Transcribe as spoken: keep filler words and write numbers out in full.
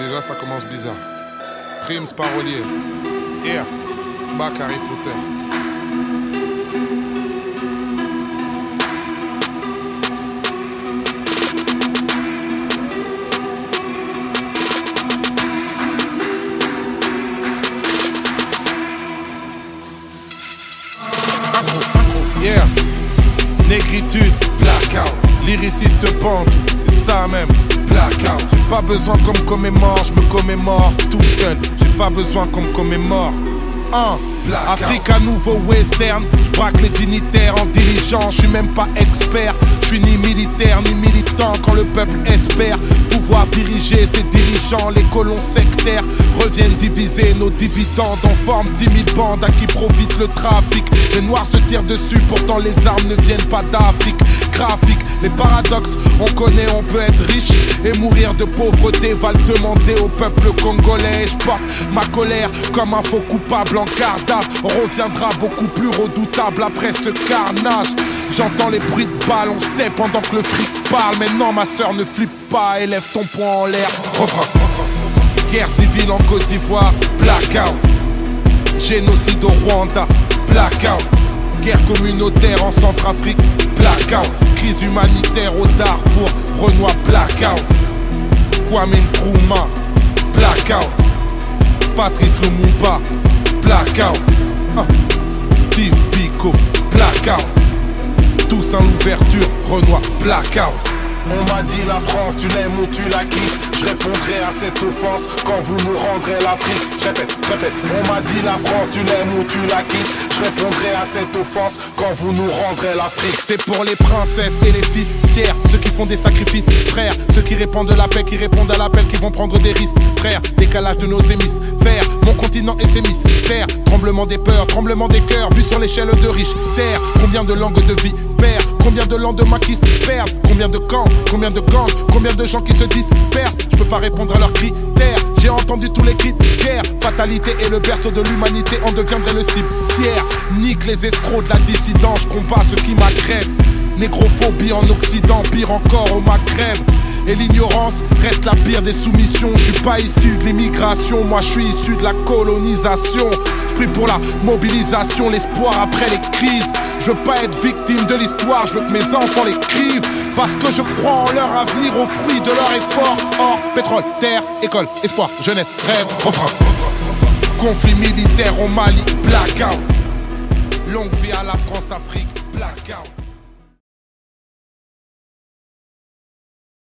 Déjà ça commence bizarre. Primes parolier. Here. Back Harry Potter. Yeah. Négritude, blackout. Lyriciste bande, c'est ça même, blackout. J'ai pas besoin qu'on me commémore, je me commémore tout seul. J'ai pas besoin qu'on me commémore. Un, Africa nouveau western. Je braque les dignitaires en dirigeant. Je suis même pas expert. Je suis ni militaire ni militant. Quand le peuple espère pouvoir diriger ses dirigeants, les colons sectaires reviennent diviser nos dividendes. On forme dix mille bandes à qui profite le trafic. Les noirs se tirent dessus, pourtant les armes ne viennent pas d'Afrique. Graphique, les paradoxes, on connaît, on peut être riche et mourir de pauvreté. Va le demander au peuple congolais. Je porte ma colère comme un faux coupable en garde. On reviendra beaucoup plus redoutable après ce carnage. J'entends les bruits de balles, on se tait pendant que le fric parle. Mais non, ma soeur, ne flippe pas, élève ton poing en l'air. Refrain. Guerre civile en Côte d'Ivoire, blackout. Génocide au Rwanda, blackout. Guerre communautaire en Centrafrique, blackout. Crise humanitaire au Darfour, Renoir, blackout. Kwame Nkrumah, blackout. Patrice Lumumba, blackout. uh. Steve Biko, blackout. Tous en l'ouverture, Renoir, blackout. On m'a dit la France, tu l'aimes ou tu la quittes. Je répondrai à cette offense quand vous nous rendrez l'Afrique. Je répète, répète. On m'a dit la France, tu l'aimes ou tu la quittes. Je répondrai à cette offense quand vous nous rendrez l'Afrique. C'est pour les princesses et les fils fiers, ceux qui font des sacrifices, frères. Ceux qui répondent de la paix, qui répondent à l'appel, qui vont prendre des risques, frères. Décalage de nos hémisphères, mon continent et ses mystères. Tremblement des peurs, tremblement des cœurs, vu sur l'échelle de riches terres. Combien de langues de vie perdent, combien de lendemains qui se perdent, combien de camps, combien de gangs, combien de gens qui se dispersent. Je peux pas répondre à leurs critères. J'ai entendu tous les cris de guerre. Fatalité est le berceau de l'humanité, on deviendrait le cimetière. Nique les escrocs de la dissidence, je combats ceux qui m'agressent. Négrophobie en Occident, pire encore au Maghreb. Et l'ignorance reste la pire des soumissions. Je suis pas issu de l'immigration, moi je suis issu de la colonisation. Je prie pour la mobilisation, l'espoir après les crises. Je veux pas être victime de l'histoire, je veux que mes enfants l'écrivent. Parce que je crois en leur avenir, aux fruits de leur effort. Or, pétrole, terre, école, espoir, jeunesse, rêve, refrain. Conflit militaire au Mali, blackout. Longue vie à la France-Afrique, blackout.